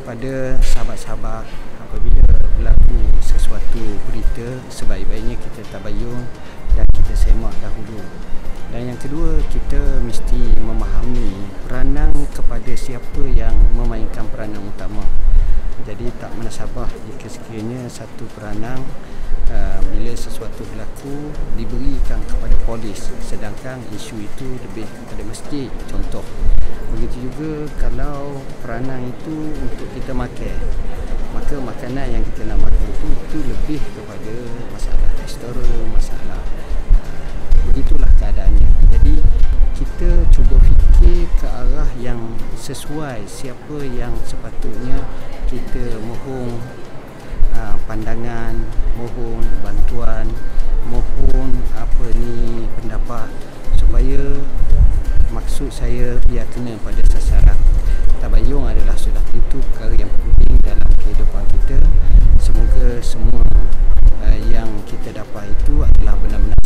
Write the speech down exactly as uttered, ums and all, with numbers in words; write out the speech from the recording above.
kepada sahabat-sahabat, apabila berlaku sesuatu berita, sebaik-baiknya kita tabayun dan kita semak dahulu. Dan yang kedua, kita mesti memahami peranan kepada siapa yang memainkan peranan utama. Jadi tak menasabah jika sekiranya satu peranan uh, bila sesuatu berlaku diberikan kepada polis, sedangkan isu itu lebih kepada masjid, contoh. Begitu juga kalau peranan itu untuk kita makan, maka makanan yang kita nak makan itu, itu lebih kepada masalah restoran, masalah uh, begitulah keadaannya. Jadi kita cuba fikir ke arah yang sesuai, siapa yang sepatutnya kita mohon uh, pandangan, mohon bantuan, mohon apa ni pendapat, supaya maksud saya biar kena pada sasaran. Tabayun adalah sudah tentu perkara yang penting dalam kehidupan kita. Semoga semua uh, yang kita dapat itu adalah benar-benar